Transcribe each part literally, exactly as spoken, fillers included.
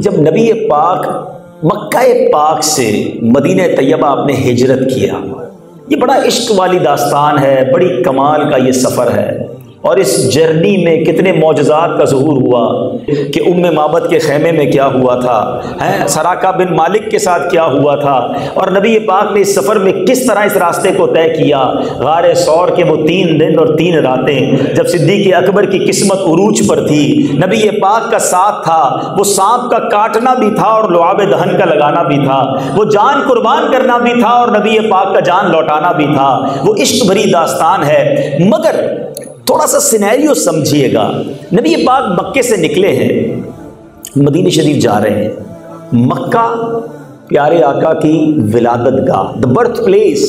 जब नबी पाक मक्का पाक से मदीना तैयबा आपने हिजरत किया, ये बड़ा इश्क वाली दास्तान है, बड़ी कमाल का ये सफ़र है। और इस जर्नी में कितने मौजज़ात का ज़हूर हुआ कि उम्मे माबद के ख़ैमे में क्या हुआ था, हैं सराका बिन मालिक के साथ क्या हुआ था, और नबी पाक ने इस सफ़र में किस तरह इस रास्ते को तय किया। गारे सौर के वो तीन दिन और तीन रातें जब सिद्दीक़ अकबर की किस्मत उरूज पर थी, नबी पाक का साथ था, वो सांप का काटना भी था और लुआब दहन का लगाना भी था, वो जान कुर्बान करना भी था और नबी पाक का जान लौटाना भी था। वो इश्क भरी दास्तान है। मगर थोड़ा सा सिनेरियो समझिएगा। नबी पाक मक्के से निकले हैं, मदीने शरीफ जा रहे हैं। मक्का प्यारे आका की विलादत गाह, द बर्थ प्लेस,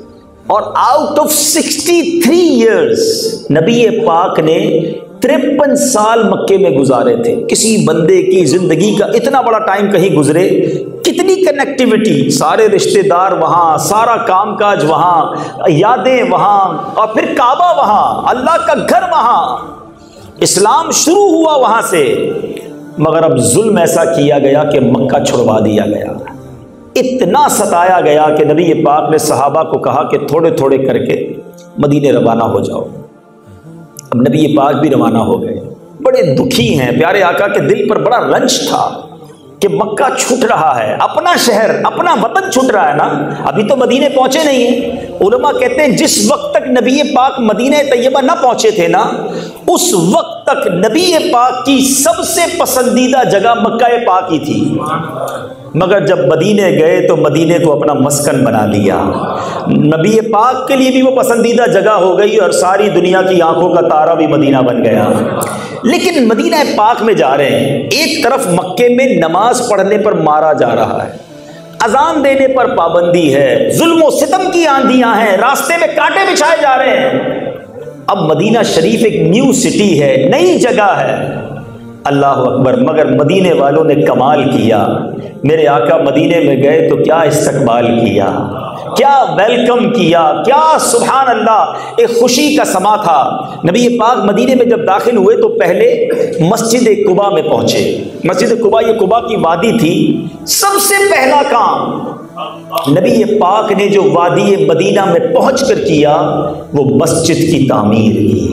और out of sixty three years नबी पाक ने तिरपन साल मक्के में गुजारे थे। किसी बंदे की जिंदगी का इतना बड़ा टाइम कहीं गुजरे, कितनी कनेक्टिविटी, सारे रिश्तेदार वहाँ, सारा कामकाज वहाँ, यादें वहाँ, और फिर काबा वहाँ, अल्लाह का घर वहाँ, इस्लाम शुरू हुआ वहाँ से। मगर अब जुल्म ऐसा किया गया कि मक्का छुड़वा दिया गया। इतना सताया गया कि नबी पाक ने सहाबा को कहा कि थोड़े थोड़े करके मदीने रवाना हो जाओ। अब नबी पाक भी रवाना हो गए, बड़े दुखी हैं। प्यारे आका के दिल पर बड़ा रंज था कि मक्का छूट रहा है, अपना शहर, अपना वतन छूट रहा है ना। अभी तो मदीने पहुंचे नहीं है। उलमा कहते हैं जिस वक्त तक नबी पाक मदीने तैयबा ना पहुंचे थे ना, उस वक्त तक नबी पाक की सबसे पसंदीदा जगह मक्का पाक ही थी। मगर जब मदीने गए तो मदीने को अपना मस्कन बना लिया। नबी पाक के लिए भी वो पसंदीदा जगह हो गई और सारी दुनिया की आंखों का तारा भी मदीना बन गया। लेकिन मदीना पाक में जा रहे हैं, एक तरफ मक्के में नमाज पढ़ने पर मारा जा रहा है, अजान देने पर पाबंदी है, जुल्म सितम की आंधियां हैं, रास्ते में कांटे बिछाए जा रहे हैं। अब मदीना शरीफ एक न्यू सिटी है, नई जगह है। अल्लाह अकबर। मगर मदीने वालों ने कमाल किया। मेरे आका मदीने में गए तो क्या इस्तकबाल किया, क्या वेलकम किया, क्या सुभान अल्लाह, एक खुशी का समा था। नबी पाक मदीने में जब दाखिल हुए तो पहले मस्जिद कुबा में पहुंचे। मस्जिद कुबा, ये कुबा की वादी थी। सबसे पहला काम नबी पाक ने जो वादी मदीना में पहुंचकर किया वो मस्जिद की तामीर की,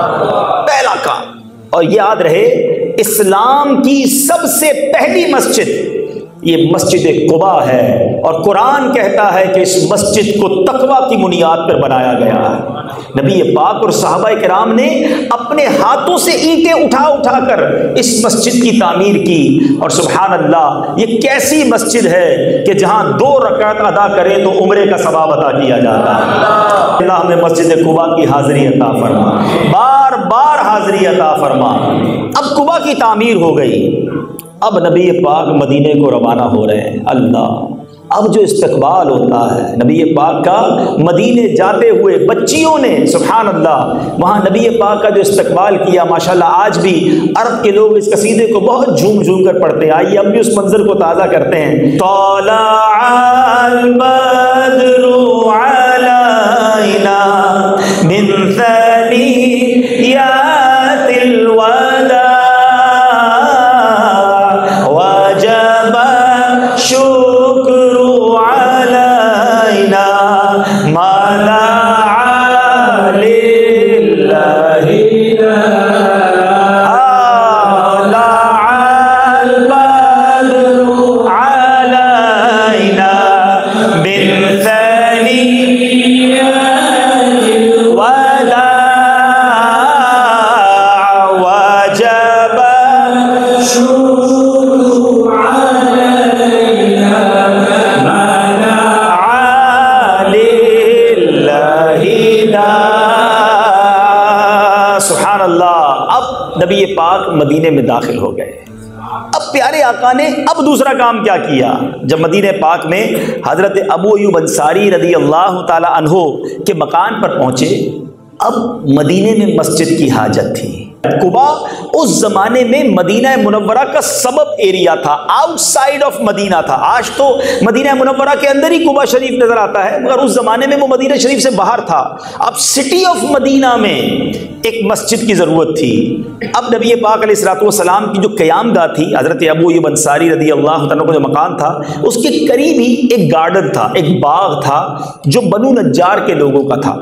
पहला काम। और याद रहे, इस्लाम की सबसे पहली मस्जिद ये मस्जिद कुबा है, और कुरान कहता है कि इस मस्जिद को तकवा की बुनियाद पर बनाया गया है। नबी पाक और सहाबा किराम ने अपने हाथों से ईंटें उठा उठा कर इस मस्जिद की तामीर की। और सुभान अल्लाह, ये कैसी मस्जिद है कि जहां दो रकात अदा करें तो उम्रे का सवाब अदा किया जाता है। अल्लाह हमें मस्जिद कुबा की हाजिरी अता फरमा, बार बार हाजिरी अता फरमा। अब कुबा की तामीर हो गई, अब नबी पाक मदीने को रवाना हो रहे हैं। अल्लाह, अब जो इस्तकबाल होता है नबी पाक का, मदीने जाते हुए बच्चियों ने सुभान अल्लाह वहाँ नबी पाक का जो इस्तकबाल किया, माशाल्लाह आज भी अरब के लोग इस कसीदे को बहुत झूम झूम कर पढ़ते हैं। आइए अब भी उस मंजर को ताज़ा करते हैं। तौलाअल बद्रु अलैना मिन सनियातिल वदा नबी पाक मदीने में दाखिल हो गए। अब प्यारे आका ने अब दूसरा काम क्या किया, जब मदीने पाक में हजरत अबू अय्यूब अंसारी रदी अल्लाह ताला अन्हो के मकान पर पहुंचे अब मदीने में मस्जिद की हाजत थी। कुबा उस जमाने में मदीना मुनव्वरा का सबब एरिया था, आउटसाइड ऑफ मदीना था। आज तो मदीना मुनव्वरा के अंदर ही कुबा शरीफ नजर आता है, मगर उस जमाने में वो मदीना शरीफ से बाहर था। अब सिटी ऑफ मदीना में एक मस्जिद की जरूरत थी। अब नबी पाक अलैहिस्सलाम की जो क़यामगाह थी, हजरत अबू अय्यूब अंसारी रज़ी अल्लाह तआला का जो मकान था, उसके करीब ही एक गार्डन था, एक बाग था जो बनु नज्जार के लोगों का था।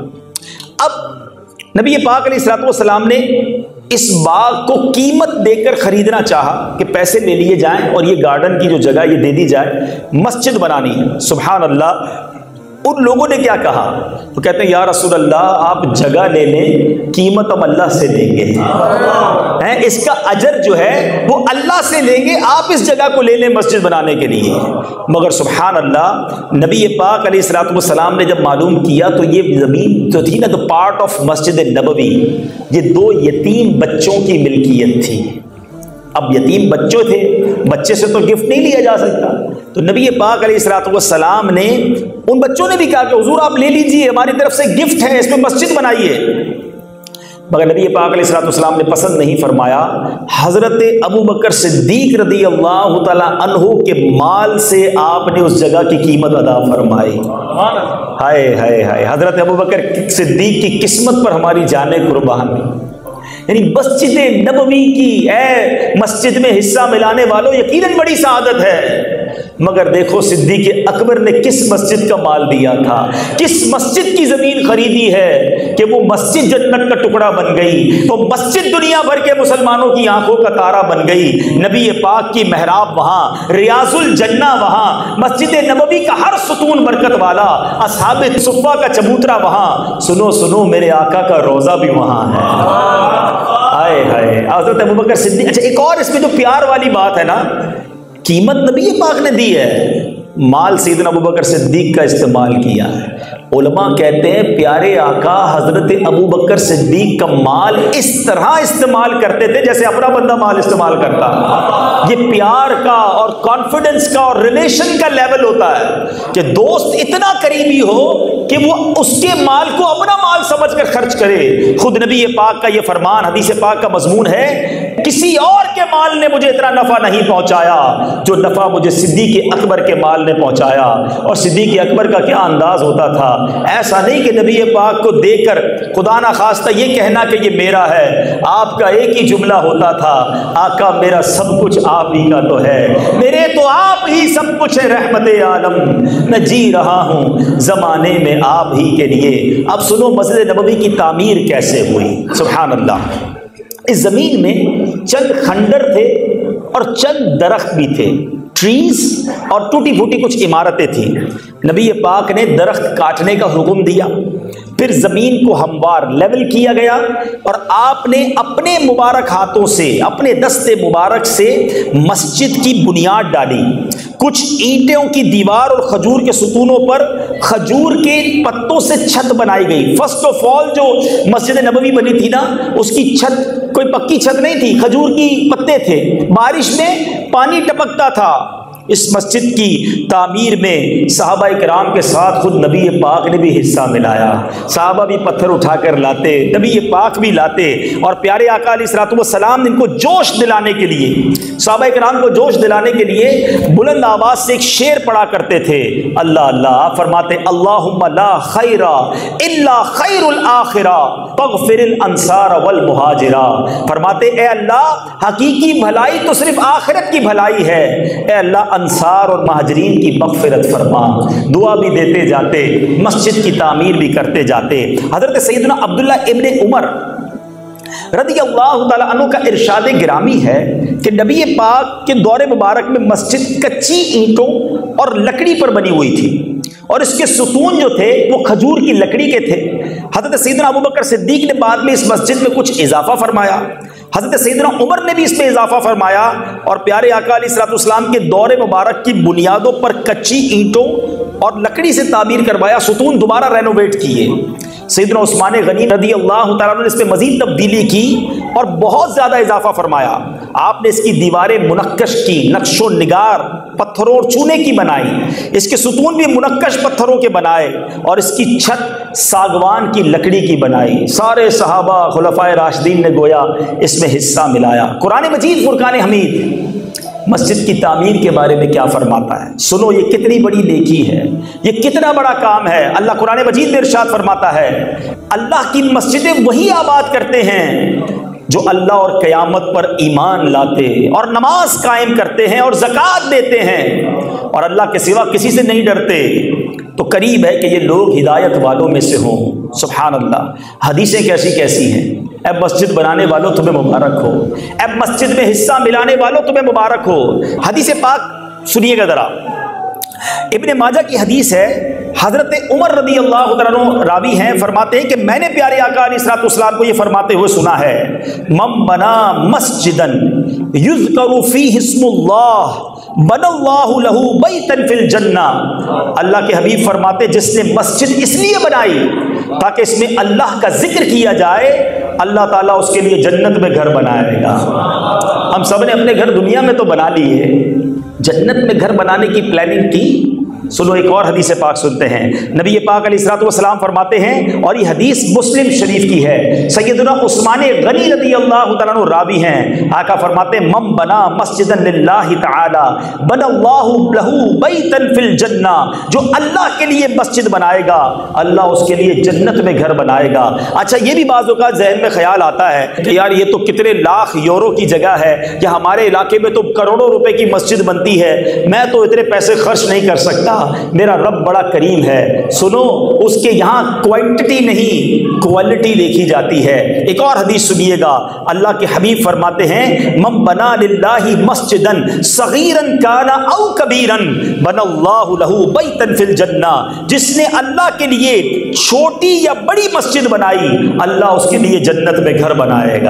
अब नबी पाक अलैहिस्सलाम ने इस बाग को कीमत देकर खरीदना चाहा कि पैसे ले लिए जाएं और ये गार्डन की जो जगह ये दे दी जाए, मस्जिद बनानी है। सुभान अल्लाह। उन लोगों ने क्या कहा? तो कहते हैं या रसूल अल्लाह, आप जगह ले लें, कीमत हम अल्लाह से लेंगे, हैं इसका अजर जो है वो अल्लाह से लेंगे, आप इस जगह को ले लें मस्जिद बनाने के लिए। मगर सुभान अल्लाह, नबी पाक अलैहिस्सलाम ने जब मालूम किया तो ये ज़मीन जो थी ना, तो पार्ट ऑफ मस्जिद नबवी, ये दो यतीम बच्चों की मिल्कियत थी। अब यतीम बच्चों थे, बच्चे से तो गिफ्ट नहीं लिया जा सकता, तो नबी पाक अलैहिस्सलाम ने, उन बच्चों ने भी कहा कि हुजूर आप ले लीजिए, हमारी तरफ से गिफ्ट है, इसमें मस्जिद बनाइए। मगर नबी पाक अलैहिस्सलाम ने पसंद नहीं फरमाया। हजरत अबू बकर सिद्दीक रज़ी अल्लाह तआला अन्हु के माल से आपने उस जगह की कीमत अदा फरमाई। हाय हाय हाय, हजरत अबू बकर सिद्दीक की किस्मत पर हमारी जाने कुर्बान। यानी मस्जिद नबवी की, ए मस्जिद में हिस्सा मिलाने वालों, यकीनन बड़ी सआदत है। मगर देखो सिद्दीक अकबर ने किस मस्जिद का माल दिया था, किस मस्जिद की जमीन खरीदी है कि वो मस्जिद जन्नत का टुकड़ा बन गई, वो मस्जिद दुनिया भर के मुसलमानों की आंखों का तारा बन गई। नबी पाक की मेहराब वहां, रियाजुल जन्ना वहां, मस्जिद नबवी का हर सुतून बरकत वाला, असहाबे सुफ़ा का चबूतरा वहां, सुनो सुनो मेरे आका का रोजा भी वहां है। हाय हाय, हज़रत अबू बकर सिद्दीक। अच्छा, एक और इसमें जो प्यार वाली बात है ना, कीमत नबी पाक ने दी है, माल सैयदना अबू बकर सिद्दीक का इस्तेमाल किया है। उलमा कहते हैं प्यारे आका हजरत अबू बकर सिद्दीक का माल इस तरह इस्तेमाल करते थे जैसे अपना बंदा माल इस्तेमाल करता। ये प्यार का और कॉन्फिडेंस का और रिलेशन का लेवल होता है कि दोस्त इतना करीबी हो कि वो उसके माल को अपना माल समझकर खर्च करे। खुद नबी पाक का ये फरमान, हदीस पाक का मजमून है, किसी और के माल ने मुझे इतना नफा नहीं पहुंचाया जो नफा मुझे सिद्दीक अकबर के माल ने पहुंचाया। और सिद्दीक अकबर का क्या अंदाज होता था, ऐसा नहीं कि नबी पाक को देकर खुदा ना खास्ता ये कहना कि ये मेरा है, आपका एक ही जुमला होता था, आका मेरा सब कुछ आप ही का तो है, मेरे तो आप ही सब कुछ है, रहमते आलम मैं जी रहा हूँ जमाने में आप ही के लिए। अब सुनो मस्जिद नबवी की तामीर कैसे हुई। सुभान अल्लाह। इस जमीन में चंद खंडर थे और चंद दरख्त भी थे, ट्रीज, और टूटी फूटी कुछ इमारतें थी। नबी पाक ने दरख्त काटने का हुक्म दिया, फिर जमीन को हमवार लेवल किया गया और आपने अपने मुबारक हाथों से, अपने दस्ते मुबारक से मस्जिद की बुनियाद डाली। कुछ ईंटों की दीवार और खजूर के सुतूनों पर खजूर के पत्तों से छत बनाई गई। फर्स्ट ऑफ ऑल जो मस्जिद नबवी बनी थी ना, उसकी छत कोई पक्की छत नहीं थी, खजूर की पत्ते थे, बारिश में पानी टपकता था। इस मस्जिद की तामीर में सहाबा इकराम के साथ खुद नबी पाक ने भी हिस्सा मिलाया। सहाबा भी पत्थर उठाकर लाते, नबी पाक भी लाते, और प्यारे आका अलैहिस्सलाम ने इनको जोश दिलाने के लिए, सहाबा इकराम को जोश दिलाने के लिए बुलंद आवाज से एक शेर पढ़ा करते थे। अल्लाह अल्लाह फरमाते, अल्लाहुम्मा ला खैरा इल्ला खैरुल आखिरा फगफिरिल अंसार वल मुहाजिरा। फरमाते ए अल्लाह, हकीकी भलाई तो सिर्फ आखिरत की भलाई है, ए अल्लाह अंसार और महाजरीन की मग़फ़िरत फरमा। दुआ भी देते जाते, मस्जिद की तामीर भी करते जाते। हज़रत सैयदना अब्दुल्ला इब्ने उमर रज़ी अल्लाह तआला अन्हु का इरशाद गिरामी है कि नबी पाक के दौरे मुबारक में मस्जिद कच्ची ईंटों और लकड़ी पर बनी हुई थी और इसके सुतून जो थे वो खजूर की लकड़ी के थे। हज़रत सैयदना अबू बकर सिद्दीक ने बाद में इस मस्जिद में कुछ इजाफा फरमाया, हज़रत सैयदना उमर ने भी इसमें इजाफा फरमाया और प्यारे आका अलैहिस्सलाम के दौरे मुबारक की बुनियादों पर कच्ची ईंटों और लकड़ी से तामीर करवाया, सुतून दोबारा रेनोवेट किए। सैयदना उस्मान गनी रज़ी अल्लाह तआला ने इसमें मजीद तब्दीली की और बहुत ज़्यादा इजाफा फरमाया। आपने इसकी दीवारें मुनक्कश की, नक्शो निगार पत्थरों और चूने की बनाई, इसके सुतून भी मुनक्कश पत्थरों के बनाए और इसकी छत सागवान की लकड़ी की बनाई। सारे सहाबा खुलफाए राशिदीन ने गोया इसमें हिस्सा मिलाया। कुरान मजीद फुरकान हमीद मस्जिद की तामीर के बारे में क्या फरमाता है, सुनो। ये कितनी बड़ी नेकी है, ये कितना बड़ा काम है। अल्लाह कुरान मजीद में इरशाद फरमाता है, अल्लाह की मस्जिदें वही आबाद करते हैं जो अल्लाह और क़यामत पर ईमान लाते और नमाज कायम करते हैं और ज़कात देते हैं और अल्लाह के सिवा किसी से नहीं डरते। तो करीब है कि ये लोग हिदायत वालों में से हों। सुभान अल्लाह। हदीसें कैसी कैसी हैं। अब मस्जिद बनाने वालों तुम्हें मुबारक हो, अब मस्जिद में हिस्सा मिलाने वालों तुम्हें मुबारक हो। हदीस पाक सुनिएगा ज़रा। इब्ने माजा की हदीस है, हज़रत उमर रदी अल्लाह तआला अन्हु रावी हैं, फरमाते हैं कि मैंने प्यारे आका अलैहिस्सलाम को ये फरमाते हुए सुना है, मम बना मस्जिदन युज़करु फीहि इस्मुल्लाह बनल्लाहु लहू बैतन फिल जन्ना। अल्लाह के हबीब फरमाते, जिसने मस्जिद इसलिए बनाई ताकि इसमें अल्लाह का जिक्र किया जाए, अल्लाह ताला उसके लिए जन्नत में घर बनाएगा। हम सब ने अपने घर दुनिया में तो बना लिए, जन्नत में घर बनाने की प्लानिंग की। सुनो एक और हदीस पाक सुनते हैं। नबी पाक अलैहिस्सलाम फरमाते हैं, और ये हदीस मुस्लिम शरीफ की है, सैयदना उस्मान गनी रज़ी अल्लाह तआला अन्हु रावी हैं। आका फरमाते, मम बना मस्जिदन लिल्लाहि तआला बनल्लाहु लहू बैतन फिल जन्ना। जो अल्लाह के लिए मस्जिद बनाएगा, अल्लाह उसके लिए जन्नत में घर बनाएगा। अच्छा, ये भी बाज़ औक़ात ज़हन में ख्याल आता है कि यार ये तो कितने लाख यूरो की जगह है, या हमारे इलाके में तो करोड़ों रुपए की मस्जिद बनती है, मैं तो इतने पैसे खर्च नहीं कर सकता, मेरा रब बड़ा करीम है। सुनो, उसके यहां क्वांटिटी नहीं क्वालिटी देखी जाती है। एक और हदीस सुनिएगा। अल्लाह के हबीब फरमाते हैं, मम बना लिल्लाहि मस्जिदन सगीरन काना औ कबीरन बनल्लाहु लहू बैतन फिल जन्ना। जिसने अल्लाह के लिए छोटी या बड़ी मस्जिद बनाई, अल्लाह उसके लिए जन्नत में घर बनाएगा।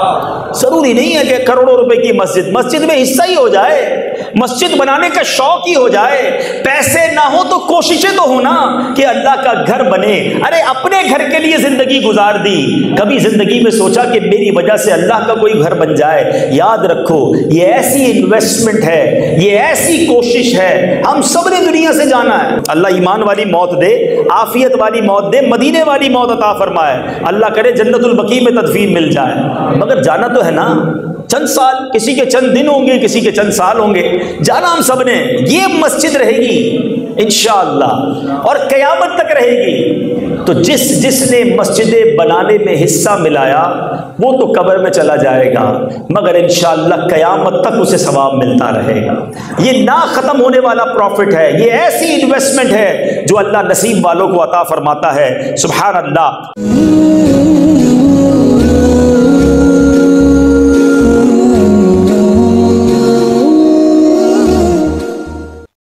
जरूरी नहीं है कि करोड़ों रुपए की मस्जिद, मस्जिद में हिस्सा ही हो जाए, मस्जिद बनाने का शौक ही हो जाए, पैसे ना हो तो कोशिशें तो होना कि अल्लाह का घर बने। अरे अपने घर के लिए जिंदगी गुजार दी, कभी जिंदगी में सोचा कि मेरी वजह से अल्लाह का कोई घर बन जाए? याद रखो, ये ऐसी इन्वेस्टमेंट है, ये ऐसी कोशिश है, हम सब ने दुनिया से जाना है। अल्लाह ईमान वाली मौत दे, आफियत वाली मौत दे, मदीने वाली मौत अता फरमाए। अल्लाह करे जन्नतुल बकी में तदफीन मिल जाए, मगर जाना तो है ना। चंद साल, किसी के चंद दिन होंगे, किसी के चंद साल होंगे, जाना हम सब ने। ये मस्जिद रहेगी इंशाअल्लाह और क़यामत तक रहेगी। तो जिस जिसने मस्जिदें बनाने में हिस्सा मिलाया, वो तो कब्र में चला जाएगा, मगर इंशाअल्लाह क़यामत तक उसे सवाब मिलता रहेगा। ये ना ख़त्म होने वाला प्रॉफिट है, ये ऐसी इन्वेस्टमेंट है जो अल्लाह नसीब वालों को अता फरमाता है। सुभान अल्लाह।